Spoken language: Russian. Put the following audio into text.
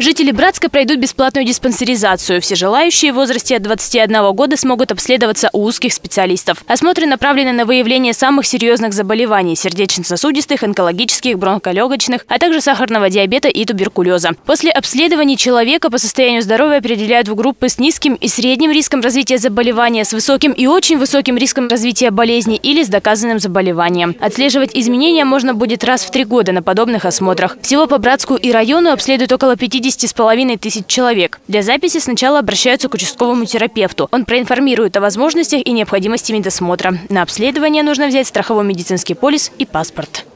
Жители Братска пройдут бесплатную диспансеризацию. Все желающие в возрасте от 21 года смогут обследоваться у узких специалистов. Осмотры направлены на выявление самых серьезных заболеваний – сердечно-сосудистых, онкологических, бронхолегочных, а также сахарного диабета и туберкулеза. После обследований человека по состоянию здоровья определяют в группы с низким и средним риском развития заболевания, с высоким и очень высоким риском развития болезни или с доказанным заболеванием. Отслеживать изменения можно будет раз в 3 года на подобных осмотрах. Всего по Братску и району обследуют около 50,5 тысяч человек. Для записи сначала обращаются к участковому терапевту. Он проинформирует о возможностях и необходимости медосмотра. На обследование нужно взять страховой медицинский полис и паспорт.